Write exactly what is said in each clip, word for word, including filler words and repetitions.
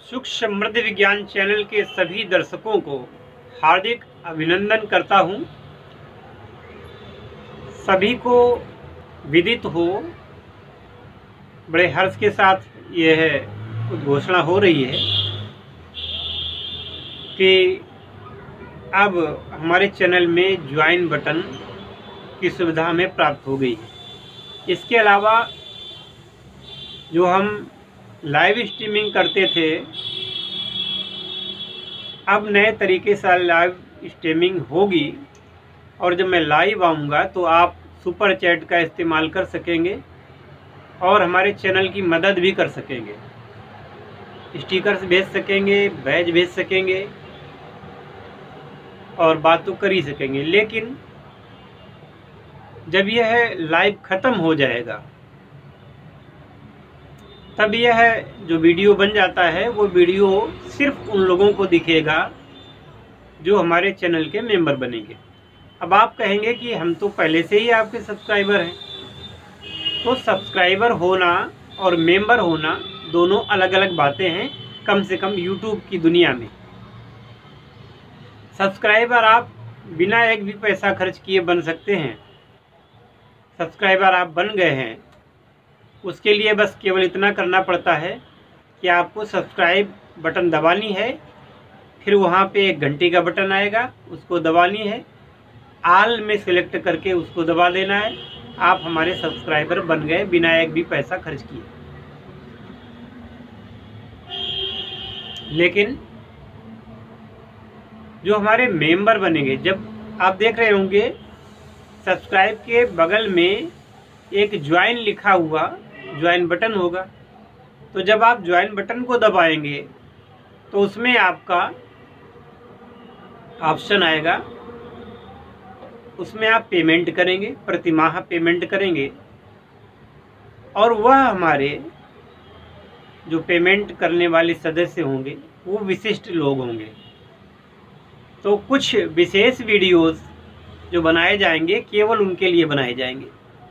सुख समृद्धि विज्ञान चैनल के सभी दर्शकों को हार्दिक अभिनंदन करता हूं। सभी को विदित हो, बड़े हर्ष के साथ यह घोषणा हो रही है कि अब हमारे चैनल में ज्वाइन बटन की सुविधा हमें प्राप्त हो गई है। इसके अलावा जो हम लाइव स्ट्रीमिंग करते थे, अब नए तरीके से लाइव स्ट्रीमिंग होगी और जब मैं लाइव आऊँगा तो आप सुपर चैट का इस्तेमाल कर सकेंगे और हमारे चैनल की मदद भी कर सकेंगे। स्टिकर्स भेज सकेंगे, बैज भेज सकेंगे और बात तो कर ही सकेंगे। लेकिन जब यह लाइव ख़त्म हो जाएगा तब यह जो वीडियो बन जाता है वो वीडियो सिर्फ उन लोगों को दिखेगा जो हमारे चैनल के मेंबर बनेंगे। अब आप कहेंगे कि हम तो पहले से ही आपके सब्सक्राइबर हैं। तो सब्सक्राइबर होना और मेंबर होना दोनों अलग अलग बातें हैं, कम से कम यूट्यूब की दुनिया में। सब्सक्राइबर आप बिना एक भी पैसा खर्च किए बन सकते हैं। सब्सक्राइबर आप बन गए हैं, उसके लिए बस केवल इतना करना पड़ता है कि आपको सब्सक्राइब बटन दबानी है, फिर वहाँ पे एक घंटी का बटन आएगा, उसको दबानी है, आल में सिलेक्ट करके उसको दबा देना है। आप हमारे सब्सक्राइबर बन गए बिना एक भी पैसा खर्च किए। लेकिन जो हमारे मेंबर बनेंगे, जब आप देख रहे होंगे सब्सक्राइब के बगल में एक ज्वाइन लिखा हुआ ज्वाइन बटन होगा, तो जब आप ज्वाइन बटन को दबाएंगे तो उसमें आपका ऑप्शन आएगा, उसमें आप पेमेंट करेंगे, प्रति माह पेमेंट करेंगे और वह हमारे जो पेमेंट करने वाले सदस्य होंगे वो विशिष्ट लोग होंगे। तो कुछ विशेष वीडियोस जो बनाए जाएंगे केवल उनके लिए बनाए जाएंगे।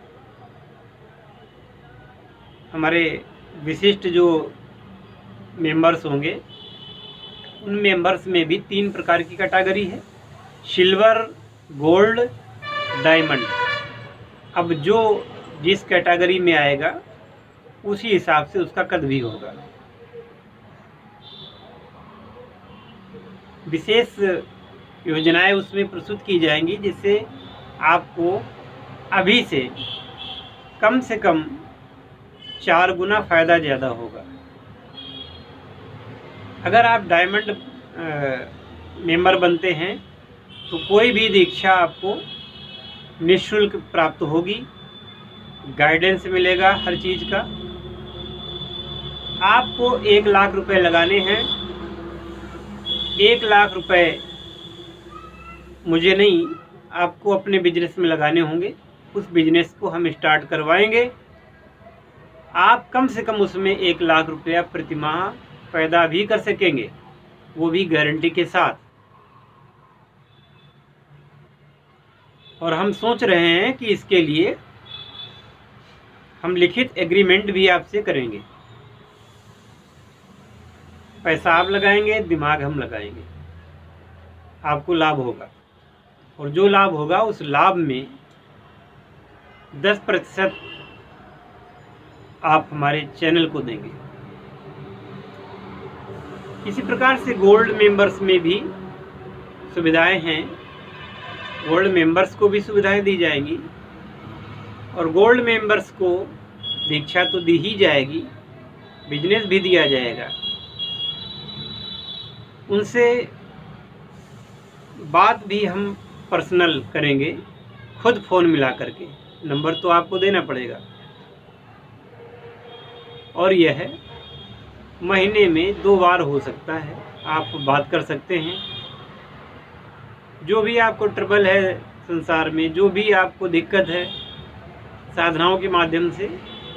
हमारे विशिष्ट जो मेंबर्स होंगे उन मेंबर्स में भी तीन प्रकार की कैटेगरी है, सिल्वर, गोल्ड, डायमंड। अब जो जिस कैटेगरी में आएगा उसी हिसाब से उसका कद भी होगा। विशेष योजनाएं उसमें प्रस्तुत की जाएंगी जिससे आपको अभी से कम से कम चार गुना फ़ायदा ज़्यादा होगा। अगर आप डायमंड मेंबर बनते हैं तो कोई भी दीक्षा आपको निःशुल्क प्राप्त होगी, गाइडेंस मिलेगा हर चीज़ का। आपको एक लाख रुपए लगाने हैं। एक लाख रुपए मुझे नहीं, आपको अपने बिजनेस में लगाने होंगे। उस बिजनेस को हम स्टार्ट करवाएंगे। आप कम से कम उसमें एक लाख रुपया प्रति माह पैदा भी कर सकेंगे, वो भी गारंटी के साथ। और हम सोच रहे हैं कि इसके लिए हम लिखित एग्रीमेंट भी आपसे करेंगे। पैसा आप लगाएंगे, दिमाग हम लगाएंगे, आपको लाभ होगा। और जो लाभ होगा उस लाभ में दस प्रतिशत आप हमारे चैनल को देंगे। इसी प्रकार से गोल्ड मेंबर्स में भी सुविधाएं हैं। गोल्ड मेंबर्स को भी सुविधाएं दी जाएंगी और गोल्ड मेंबर्स को दीक्षा तो दी ही जाएगी, बिजनेस भी दिया जाएगा। उनसे बात भी हम पर्सनल करेंगे, खुद फ़ोन मिला करके। नंबर तो आपको देना पड़ेगा और यह महीने में दो बार हो सकता है। आप बात कर सकते हैं। जो भी आपको ट्रबल है संसार में, जो भी आपको दिक्कत है, साधनाओं के माध्यम से,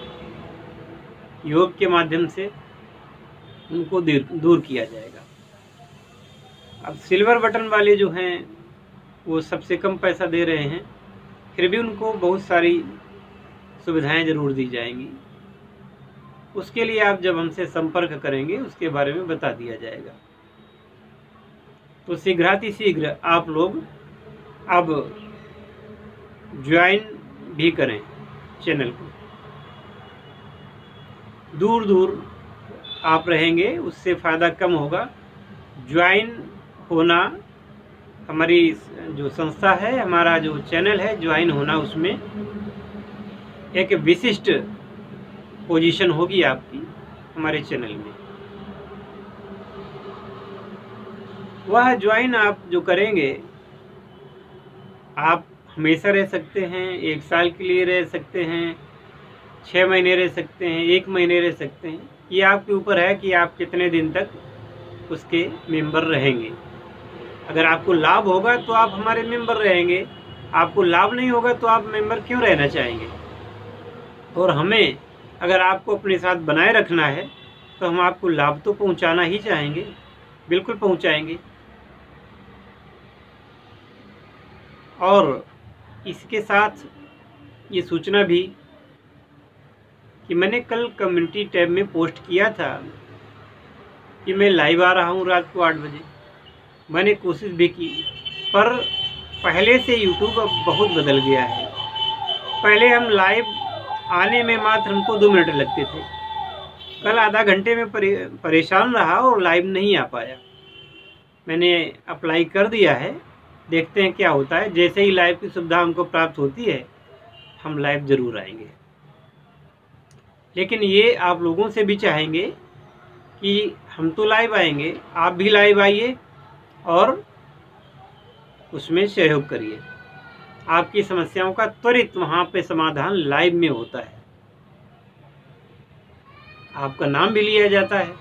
योग के माध्यम से उनको दूर किया जाएगा। अब सिल्वर बटन वाले जो हैं वो सबसे कम पैसा दे रहे हैं, फिर भी उनको बहुत सारी सुविधाएं ज़रूर दी जाएंगी। उसके लिए आप जब हमसे संपर्क करेंगे उसके बारे में बता दिया जाएगा। तो शीघ्रातिशीघ्र आप लोग अब ज्वाइन भी करें चैनल को। दूर दूर आप रहेंगे उससे फ़ायदा कम होगा। ज्वाइन होना, हमारी जो संस्था है, हमारा जो चैनल है, ज्वाइन होना, उसमें एक विशिष्ट पोजीशन होगी आपकी हमारे चैनल में। वह ज्वाइन आप जो करेंगे, आप हमेशा रह सकते हैं, एक साल के लिए रह सकते हैं, छः महीने रह सकते हैं, एक महीने रह सकते हैं। ये आपके ऊपर है कि आप कितने दिन तक उसके मेंबर रहेंगे। अगर आपको लाभ होगा तो आप हमारे मेंबर रहेंगे, आपको लाभ नहीं होगा तो आप मेंबर क्यों रहना चाहेंगे। और हमें अगर आपको अपने साथ बनाए रखना है तो हम आपको लाभ तो पहुंचाना ही चाहेंगे, बिल्कुल पहुंचाएंगे। और इसके साथ ये सूचना भी कि मैंने कल कम्युनिटी टैब में पोस्ट किया था कि मैं लाइव आ रहा हूँ रात को आठ बजे। मैंने कोशिश भी की, पर पहले से यूट्यूब अब बहुत बदल गया है। पहले हम लाइव आने में मात्र हमको दो मिनट लगते थे। कल आधा घंटे में परे, परेशान रहा और लाइव नहीं आ पाया। मैंने अप्लाई कर दिया है, देखते हैं क्या होता है। जैसे ही लाइव की सुविधा हमको प्राप्त होती है हम लाइव ज़रूर आएंगे। लेकिन ये आप लोगों से भी चाहेंगे कि हम तो लाइव आएंगे, आप भी लाइव आइए और उसमें सहयोग करिए। आपकी समस्याओं का त्वरित वहाँ पे समाधान लाइव में होता है। आपका नाम भी लिया जाता है,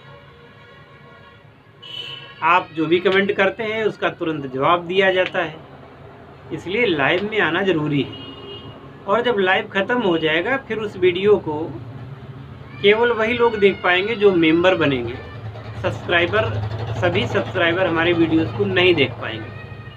आप जो भी कमेंट करते हैं उसका तुरंत जवाब दिया जाता है। इसलिए लाइव में आना ज़रूरी है। और जब लाइव ख़त्म हो जाएगा फिर उस वीडियो को केवल वही लोग देख पाएंगे जो मेंबर बनेंगे। सब्सक्राइबर, सभी सब्सक्राइबर हमारे वीडियोस को नहीं देख पाएंगे।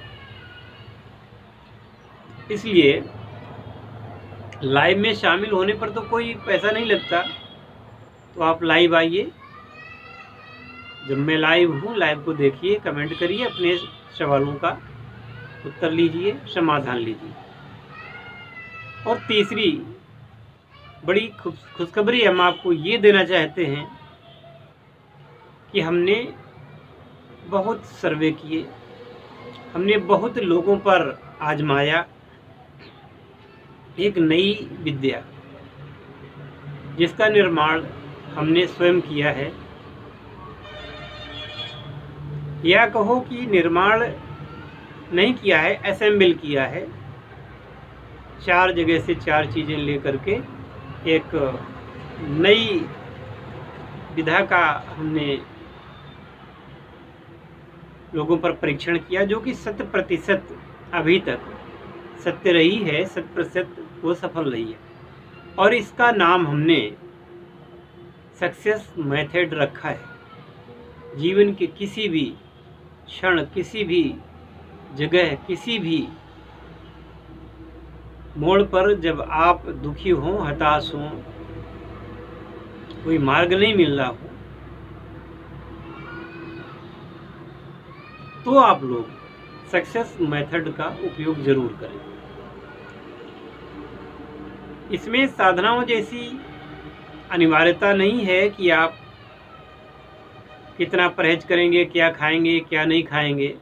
इसलिए लाइव में शामिल होने पर तो कोई पैसा नहीं लगता, तो आप लाइव आइए। जब मैं लाइव हूँ, लाइव को देखिए, कमेंट करिए, अपने सवालों का उत्तर लीजिए, समाधान लीजिए। और तीसरी बड़ी खुश खुशखबरी हम आपको ये देना चाहते हैं कि हमने बहुत सर्वे किए, हमने बहुत लोगों पर आजमाया एक नई विद्या, जिसका निर्माण हमने स्वयं किया है। या कहो कि निर्माण नहीं किया है, असेंबल किया है। चार जगह से चार चीज़ें लेकर के एक नई विधा का हमने लोगों पर परीक्षण किया, जो कि शत प्रतिशत अभी तक सत्य रही है, शत प्रतिशत वो सफल रही है। और इसका नाम हमने सक्सेस मेथड रखा है। जीवन के किसी भी क्षण, किसी भी जगह, किसी भी मोड़ पर जब आप दुखी हों, हताश हों, कोई मार्ग नहीं मिल रहा हो, तो आप लोग सक्सेस मेथड का उपयोग जरूर करें। इसमें साधनाओं जैसी अनिवार्यता नहीं है कि आप कितना परहेज करेंगे, क्या खाएंगे, क्या नहीं खाएंगे,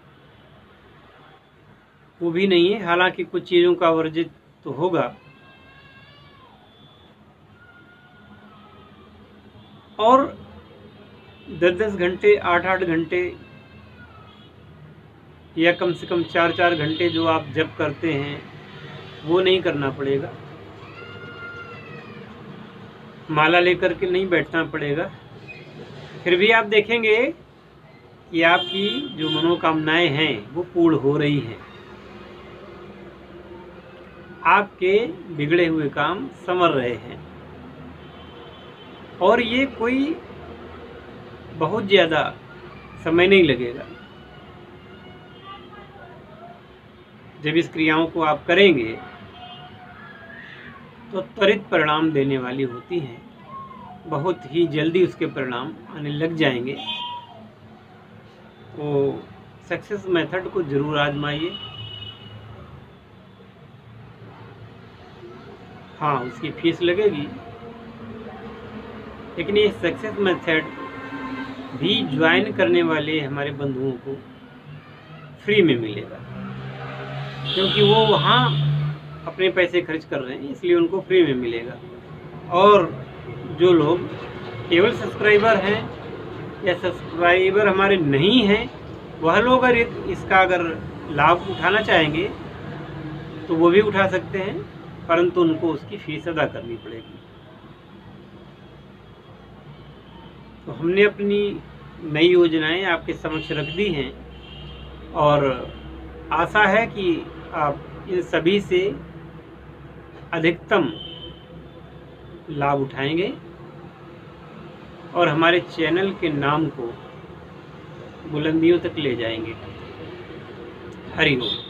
वो भी नहीं है। हालांकि कुछ चीज़ों का वर्जित तो होगा। और दस दस घंटे, आठ आठ घंटे या कम से कम चार चार घंटे जो आप जप करते हैं वो नहीं करना पड़ेगा। माला लेकर के नहीं बैठना पड़ेगा। फिर भी आप देखेंगे कि आपकी जो मनोकामनाएं हैं वो पूर्ण हो रही हैं। आपके बिगड़े हुए काम संवर रहे हैं। और ये कोई बहुत ज़्यादा समय नहीं लगेगा। जब इस क्रियाओं को आप करेंगे तो त्वरित परिणाम देने वाली होती हैं। बहुत ही जल्दी उसके परिणाम आने लग जाएंगे। तो सक्सेस मेथड को ज़रूर आजमाइए। हाँ, उसकी फीस लगेगी, लेकिन ये सक्सेस मेथड भी ज्वाइन करने वाले हमारे बंधुओं को फ्री में मिलेगा, क्योंकि वो वहाँ अपने पैसे खर्च कर रहे हैं, इसलिए उनको फ्री में मिलेगा। और जो लोग केवल सब्सक्राइबर हैं या सब्सक्राइबर हमारे नहीं हैं, वह लोग अगर इसका अगर लाभ उठाना चाहेंगे तो वो भी उठा सकते हैं, परंतु उनको उसकी फीस अदा करनी पड़ेगी। तो हमने अपनी नई योजनाएं आपके समक्ष रख दी हैं और आशा है कि आप इन सभी से अधिकतम लाभ उठाएंगे और हमारे चैनल के नाम को बुलंदियों तक ले जाएंगे। हरि ओम।